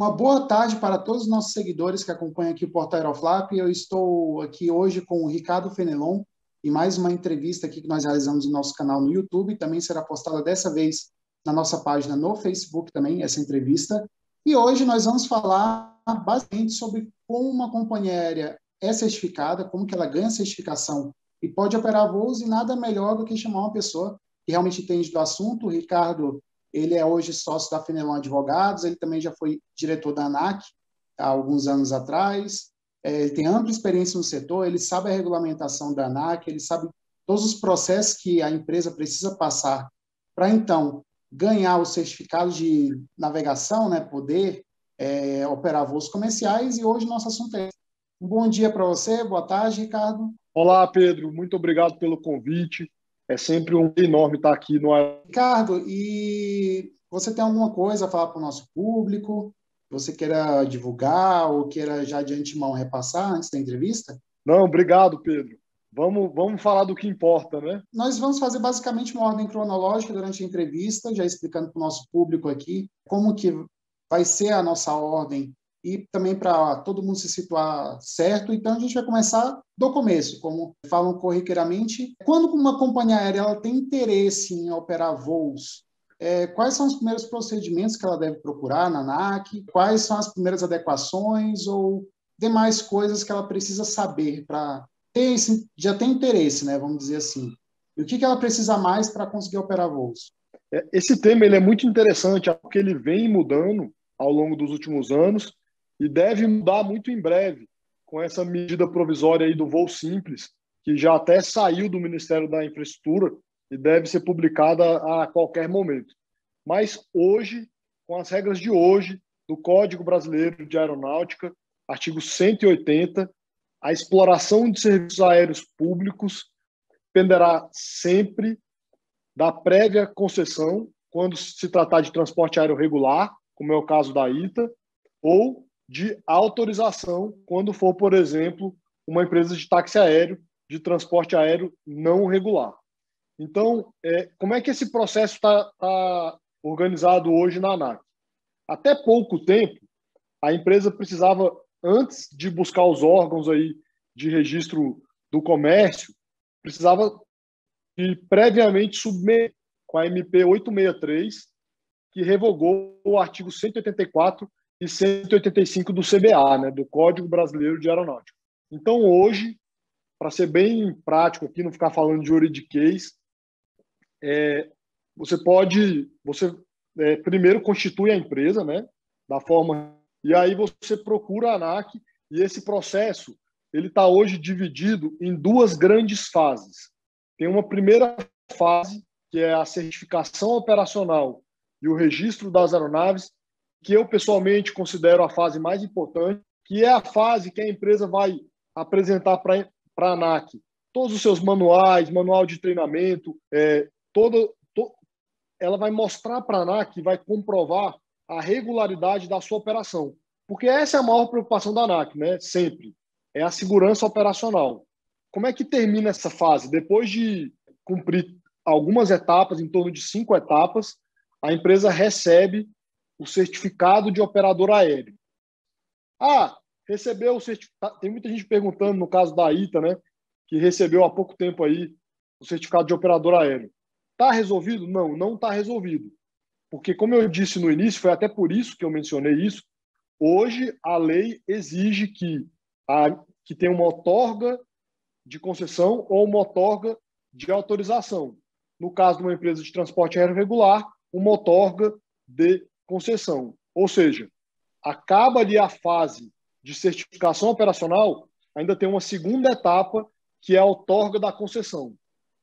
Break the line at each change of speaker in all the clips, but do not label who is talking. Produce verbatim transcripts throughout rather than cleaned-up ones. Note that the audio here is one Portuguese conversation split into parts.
Uma boa tarde para todos os nossos seguidores que acompanham aqui o Portal Aeroflap. Eu estou aqui hoje com o Ricardo Fenelon e mais uma entrevista aqui que nós realizamos no nosso canal no YouTube. Também será postada dessa vez na nossa página no Facebook também, essa entrevista. E hoje nós vamos falar basicamente sobre como uma companhia aérea é certificada, como que ela ganha certificação e pode operar voos, e nada melhor do que chamar uma pessoa que realmente entende do assunto. O Ricardo, ele é hoje sócio da Fenelon Advogados, ele também já foi diretor da ANAC há alguns anos atrás, é, ele tem ampla experiência no setor, ele sabe a regulamentação da ANAC, ele sabe todos os processos que a empresa precisa passar para, então, ganhar o certificado de navegação, né, poder é, operar voos comerciais, e hoje nosso assunto é esse. Um bom dia para você, boa tarde, Ricardo.
Olá, Pedro, muito obrigado pelo convite. É sempre um enorme estar aqui no...
Ricardo, e você tem alguma coisa a falar para o nosso público? Você queira divulgar ou queira já de antemão repassar antes da entrevista?
Não, obrigado, Pedro. Vamos, vamos falar do que importa, né?
Nós vamos fazer basicamente uma ordem cronológica durante a entrevista, já explicando para o nosso público aqui como que vai ser a nossa ordem e também para todo mundo se situar certo. Então, a gente vai começar do começo, como falam corriqueiramente. Quando uma companhia aérea ela tem interesse em operar voos, é, quais são os primeiros procedimentos que ela deve procurar na ANAC? Quais são as primeiras adequações ou demais coisas que ela precisa saber para ter esse, já ter interesse, né, vamos dizer assim? E o que, que ela precisa mais para conseguir operar voos?
Esse tema ele é muito interessante, porque ele vem mudando ao longo dos últimos anos e deve mudar muito em breve com essa medida provisória aí do voo simples, que já até saiu do Ministério da Infraestrutura e deve ser publicada a qualquer momento. Mas hoje, com as regras de hoje, do Código Brasileiro de Aeronáutica, artigo cento e oitenta, a exploração de serviços aéreos públicos dependerá sempre da prévia concessão, quando se tratar de transporte aéreo regular, como é o caso da ITA, ou de autorização, quando for, por exemplo, uma empresa de táxi aéreo, de transporte aéreo não regular. Então, é, como é que esse processo está tá organizado hoje na ANAC? Até pouco tempo, a empresa precisava, antes de buscar os órgãos aí de registro do comércio, precisava de previamente submeter com a M P oitocentos e sessenta e três, que revogou o artigo cento e oitenta e quatro e cento e oitenta e cinco do C B A, né, do Código Brasileiro de Aeronáutica. Então, hoje, para ser bem prático aqui, não ficar falando de juridiquês, é, você pode, você é, primeiro constitui a empresa, né, da forma, e aí você procura a ANAC, e esse processo ele está hoje dividido em duas grandes fases. Tem uma primeira fase, que é a certificação operacional e o registro das aeronaves, que eu pessoalmente considero a fase mais importante, que é a fase que a empresa vai apresentar para a ANAC todos os seus manuais, manual de treinamento, é, todo, to, ela vai mostrar para a ANAC, vai comprovar a regularidade da sua operação. Porque essa é a maior preocupação da ANAC, né? Sempre. É a segurança operacional. Como é que termina essa fase? Depois de cumprir algumas etapas, em torno de cinco etapas, a empresa recebe o certificado de operador aéreo. Ah, recebeu o certificado. Tem muita gente perguntando, no caso da ITA, né, que recebeu há pouco tempo aí o certificado de operador aéreo. Está resolvido? Não, não está resolvido. Porque, como eu disse no início, foi até por isso que eu mencionei isso, hoje a lei exige que, a, que tenha uma outorga de concessão ou uma outorga de autorização. No caso de uma empresa de transporte aéreo regular, uma outorga de concessão. Ou seja, acaba ali a fase de certificação operacional, ainda tem uma segunda etapa, que é a outorga da concessão.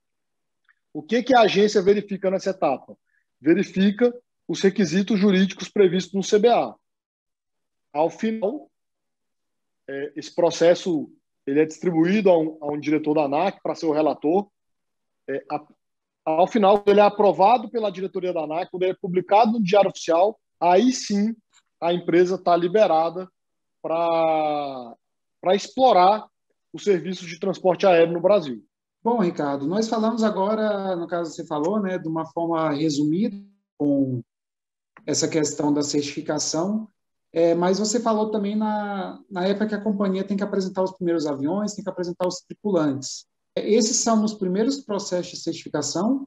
O que, que a agência verifica nessa etapa? Verifica os requisitos jurídicos previstos no C B A. Ao final, é, esse processo ele é distribuído a um, a um diretor da ANAC para ser o relator. É, a, ao final, ele é aprovado pela diretoria da ANAC, quando ele é publicado no Diário Oficial, aí sim a empresa está liberada para explorar os serviços de transporte aéreo no Brasil.
Bom, Ricardo, nós falamos agora, no caso você falou, né, de uma forma resumida, com essa questão da certificação. É, mas você falou também na, na época que a companhia tem que apresentar os primeiros aviões, tem que apresentar os tripulantes. É, esses são os primeiros processos de certificação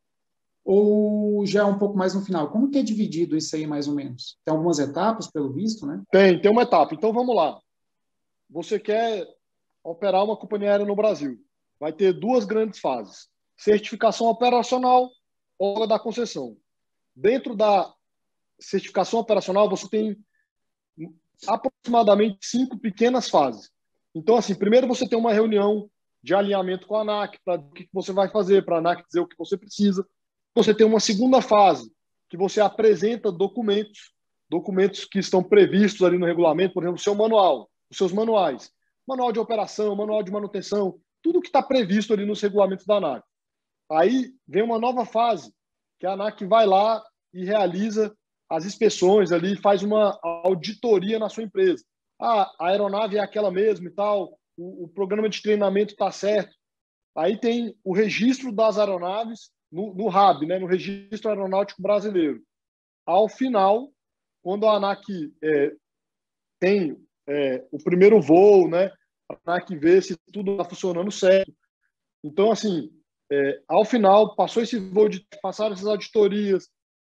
ou já é um pouco mais no final? Como que é dividido isso aí, mais ou menos? Tem algumas etapas, pelo visto, né?
Tem, tem uma etapa. Então vamos lá. Você quer operar uma companhia aérea no Brasil. Vai ter duas grandes fases: certificação operacional ou da concessão. Dentro da certificação operacional, você tem aproximadamente cinco pequenas fases. Então, assim, primeiro você tem uma reunião de alinhamento com a ANAC, para o que você vai fazer, para a ANAC dizer o que você precisa. Você tem uma segunda fase, que você apresenta documentos, documentos que estão previstos ali no regulamento, por exemplo, o seu manual, os seus manuais, manual de operação, manual de manutenção, tudo que está previsto ali nos regulamentos da ANAC. Aí vem uma nova fase, que a ANAC vai lá e realiza as inspeções ali, faz uma auditoria na sua empresa. Ah, a aeronave é aquela mesmo e tal, o, o programa de treinamento está certo. Aí tem o registro das aeronaves no, no R A B, né, no Registro Aeronáutico Brasileiro. Ao final, quando a ANAC é, tem é, o primeiro voo, né, a ANAC vê se tudo está funcionando certo. Então, assim, é, ao final, passou esse voo, de passaram essas auditorias,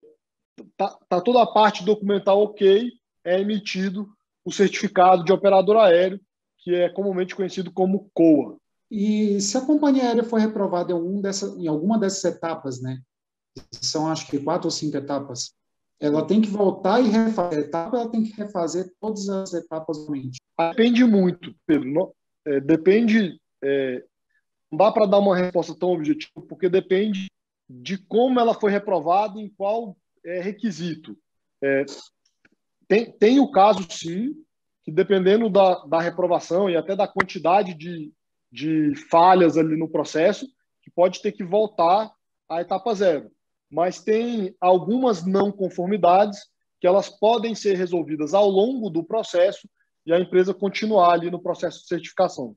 tá, tá toda a parte documental ok, é emitido o certificado de operador aéreo, que é comumente conhecido como C O A.
E se a companhia aérea for reprovada em, algum dessa, em alguma dessas etapas, né? São acho que quatro ou cinco etapas. Ela tem que voltar e refazer a etapa, ela tem que refazer todas as etapas novamente.
Depende muito, Pedro. Não, é, depende. É, não dá para dar uma resposta tão objetiva, porque depende de como ela foi reprovada, em qual é, requisito. É, tem, tem o caso, sim, que dependendo da, da reprovação e até da quantidade de, de falhas ali no processo, que pode ter que voltar à etapa zero. Mas tem algumas não conformidades que elas podem ser resolvidas ao longo do processo e a empresa continuar ali no processo de certificação.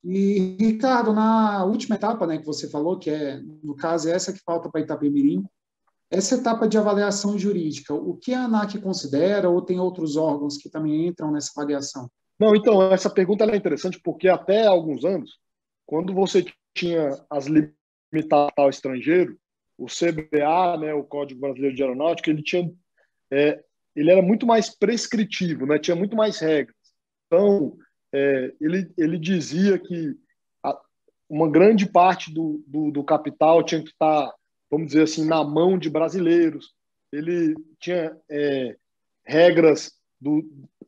E, Ricardo, na última etapa, né, que você falou, que é, no caso, é essa que falta para Itapemirim, essa etapa de avaliação jurídica, o que a ANAC considera ou tem outros órgãos que também entram nessa avaliação?
Não, então, essa pergunta é interessante porque até há alguns anos, quando você tinha as limitadas ao estrangeiro, o C B A, né, o Código Brasileiro de Aeronáutica, ele tinha, é, ele era muito mais prescritivo, né, tinha muito mais regras. Então, é, ele, ele dizia que a, uma grande parte do, do, do capital tinha que estar, vamos dizer assim, na mão de brasileiros. Ele tinha é, regras do,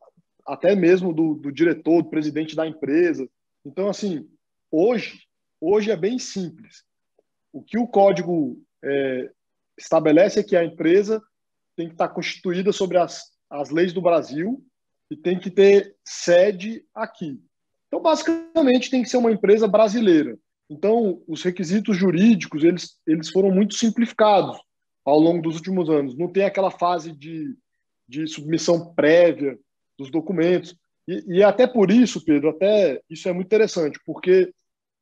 até mesmo do, do diretor, do presidente da empresa. Então, assim, hoje, hoje é bem simples. O que o código é, estabelece é que a empresa tem que estar constituída sobre as, as leis do Brasil e tem que ter sede aqui. Então, basicamente, tem que ser uma empresa brasileira. Então, os requisitos jurídicos, eles, eles foram muito simplificados ao longo dos últimos anos. Não tem aquela fase de, de submissão prévia dos documentos. E, e até por isso, Pedro, até isso é muito interessante, porque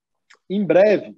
em breve,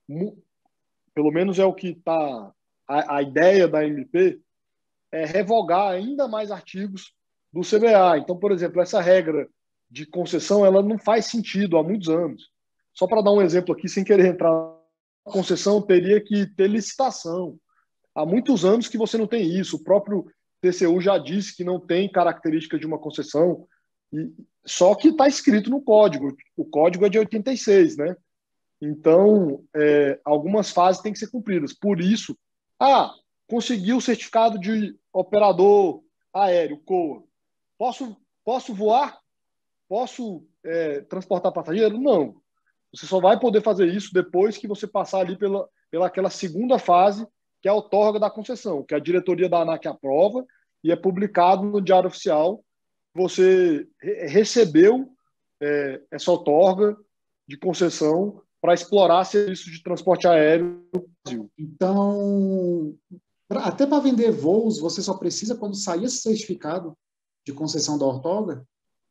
pelo menos é o que está a, a ideia da M P, é revogar ainda mais artigos do C B A. Então, por exemplo, essa regra de concessão, ela não faz sentido há muitos anos. Só para dar um exemplo aqui, sem querer entrar, a concessão teria que ter licitação. Há muitos anos que você não tem isso. O próprio T C U já disse que não tem característica de uma concessão, e, só que está escrito no código. O código é de oitenta e seis, né? Então, é, algumas fases têm que ser cumpridas. Por isso, ah, conseguiu o certificado de operador aéreo, C O A. Posso, posso voar? Posso é, transportar passageiro? Não. Você só vai poder fazer isso depois que você passar ali pela, pela aquela segunda fase, que é a outorga da concessão, que a diretoria da ANAC aprova e é publicado no Diário Oficial. Você re recebeu é, essa outorga de concessão para explorar serviços de transporte aéreo no Brasil.
Então, pra, até para vender voos, você só precisa quando sair esse certificado de concessão da outorga?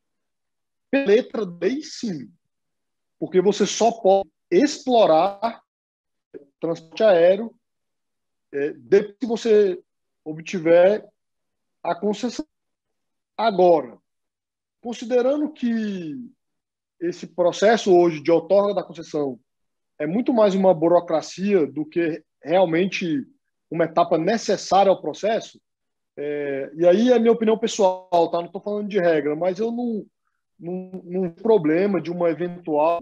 Letra D, sim. Porque você só pode explorar transporte aéreo é, depois que você obtiver a concessão. Agora, considerando que esse processo hoje de outorga da concessão é muito mais uma burocracia do que realmente uma etapa necessária ao processo, é, e aí é a minha opinião pessoal, tá? Não estou falando de regra, mas eu não, não, não problema de uma eventual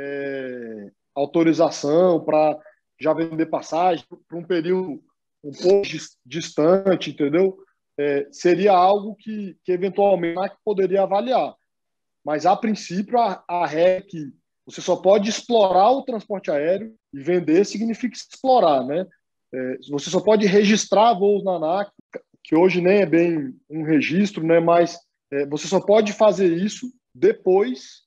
é, autorização para já vender passagem para um período um pouco distante, entendeu? É, seria algo que, que eventualmente a ANAC poderia avaliar. Mas, a princípio, a, a regra é que você só pode explorar o transporte aéreo e vender significa explorar, né? É, você só pode registrar voos na ANAC, que hoje nem é bem um registro, né? Mas é, você só pode fazer isso depois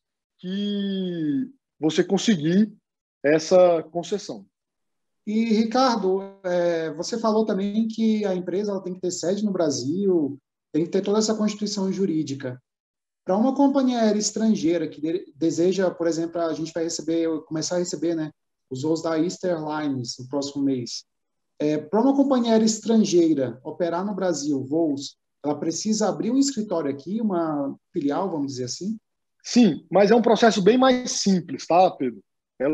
que você conseguir essa concessão.
E, Ricardo, é, você falou também que a empresa ela tem que ter sede no Brasil, tem que ter toda essa constituição jurídica. Para uma companhia aérea estrangeira que de, deseja, por exemplo, a gente vai receber, começar a receber, né, os voos da Easter Airlines no próximo mês. É, para uma companhia aérea estrangeira operar no Brasil voos, ela precisa abrir um escritório aqui, uma filial, vamos dizer assim?
Sim, mas é um processo bem mais simples, tá, Pedro?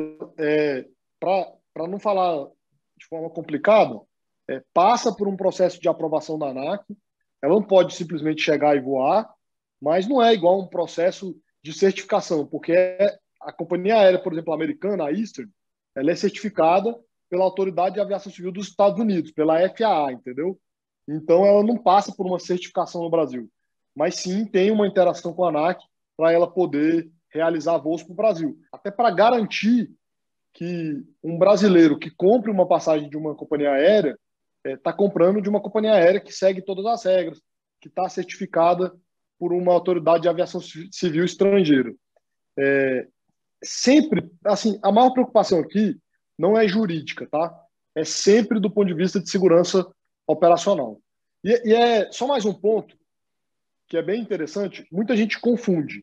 É, é, para não falar de forma complicada, é, passa por um processo de aprovação da ANAC, ela não pode simplesmente chegar e voar, mas não é igual um processo de certificação, porque é, a companhia aérea, por exemplo, americana, a Eastern, ela é certificada pela Autoridade de Aviação Civil dos Estados Unidos, pela F A A, entendeu? Então, ela não passa por uma certificação no Brasil, mas sim tem uma interação com a ANAC para ela poder realizar voos para o Brasil. Até para garantir que um brasileiro que compre uma passagem de uma companhia aérea está é, comprando de uma companhia aérea que segue todas as regras, que está certificada por uma autoridade de aviação civil estrangeira. É, sempre, assim, a maior preocupação aqui não é jurídica, tá? É sempre do ponto de vista de segurança operacional. E, e é só mais um ponto que é bem interessante, muita gente confunde.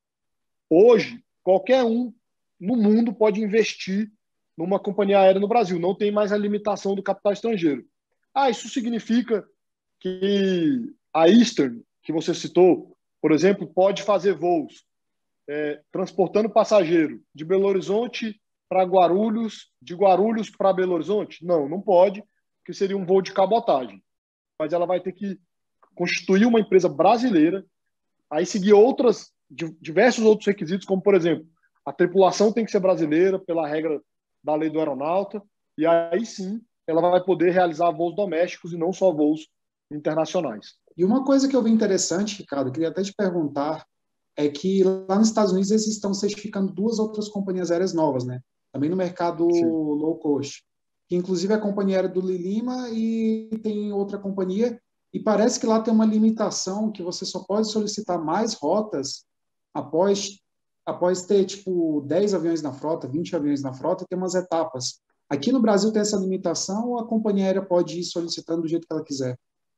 Hoje, qualquer um no mundo pode investir numa companhia aérea no Brasil, não tem mais a limitação do capital estrangeiro. Ah, isso significa que a Eastern, que você citou, por exemplo, pode fazer voos é, transportando passageiro de Belo Horizonte para Guarulhos, de Guarulhos para Belo Horizonte? Não, não pode, porque seria um voo de cabotagem. Mas ela vai ter que constituir uma empresa brasileira, aí seguir outras, diversos outros requisitos, como, por exemplo, a tripulação tem que ser brasileira, pela regra da lei do aeronauta, e aí sim ela vai poder realizar voos domésticos e não só voos internacionais.
E uma coisa que eu vi interessante, Ricardo, eu queria até te perguntar, é que lá nos Estados Unidos eles estão certificando duas outras companhias aéreas novas, né? Também no mercado Sim. low cost. Que inclusive é a companhia aérea do Lilima e tem outra companhia, e parece que lá tem uma limitação que você só pode solicitar mais rotas após, após ter, tipo, dez aviões na frota, vinte aviões na frota, e ter umas etapas. Aqui no Brasil tem essa limitação ou a companhia aérea pode ir solicitando do jeito que ela quiser?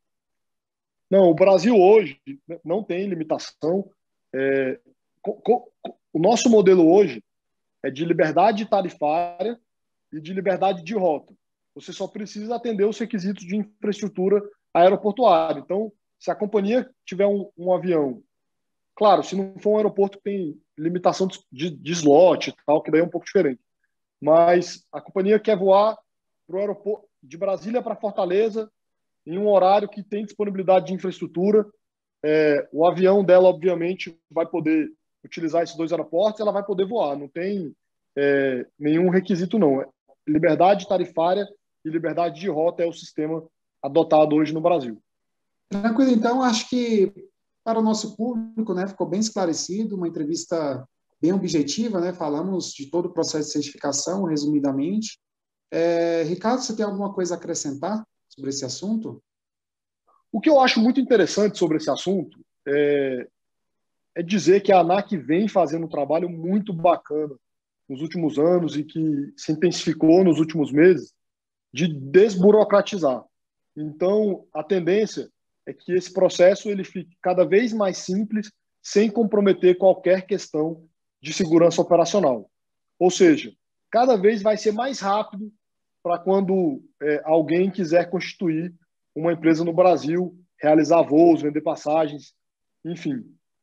Não, o Brasil hoje não tem limitação. É, o nosso modelo hoje é de liberdade tarifária e de liberdade de rota. Você só precisa atender os requisitos de infraestrutura aeroportuária. Então, se a companhia tiver um, um avião, claro, se não for um aeroporto que tem limitação de, de slot, tal, que daí é um pouco diferente. Mas a companhia quer voar para o aeroporto de Brasília para Fortaleza em um horário que tem disponibilidade de infraestrutura. É, o avião dela, obviamente, vai poder utilizar esses dois aeroportos, ela vai poder voar. Não tem é, nenhum requisito, não. Liberdade tarifária e liberdade de rota é o sistema adotado hoje no Brasil.
Tranquilo, então, acho que para o nosso público, né, ficou bem esclarecido, uma entrevista bem objetiva, né, falamos de todo o processo de certificação, resumidamente. É, Ricardo, você tem alguma coisa a acrescentar sobre esse assunto?
O que eu acho muito interessante sobre esse assunto é, é dizer que a ANAC vem fazendo um trabalho muito bacana nos últimos anos e que se intensificou nos últimos meses de desburocratizar. Então, a tendência é que esse processo ele fique cada vez mais simples, sem comprometer qualquer questão de segurança operacional. Ou seja, cada vez vai ser mais rápido para quando é, alguém quiser constituir uma empresa no Brasil, realizar voos, vender passagens, enfim.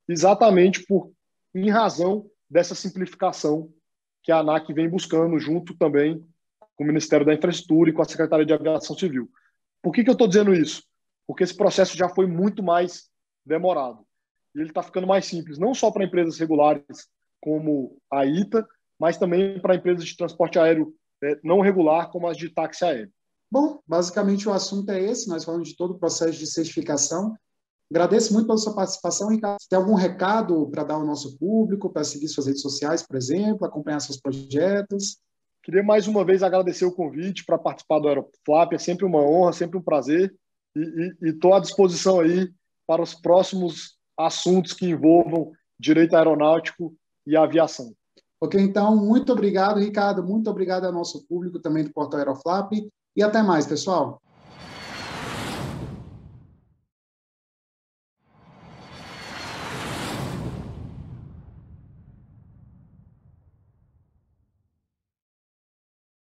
exatamente por, em razão dessa simplificação que a ANAC vem buscando, junto também com o Ministério da Infraestrutura e com a Secretaria de Aviação Civil. Por que que eu estou dizendo isso? Porque esse processo já foi muito mais demorado. E ele está ficando mais simples, não só para empresas regulares como a ITA, mas também para empresas de transporte aéreo é, não regular, como as de táxi aéreo.
Bom, basicamente o assunto é esse, nós falamos de todo o processo de certificação. Agradeço muito pela sua participação, Ricardo. Tem algum recado para dar ao nosso público, para seguir suas redes sociais, por exemplo, acompanhar seus projetos?
Queria mais uma vez agradecer o convite para participar do Aeroflap, é sempre uma honra, sempre um prazer, e estou à disposição aí para os próximos assuntos que envolvam direito aeronáutico e aviação.
Ok, então, muito obrigado, Ricardo, muito obrigado ao nosso público também do Portal Aeroflap, e até mais, pessoal.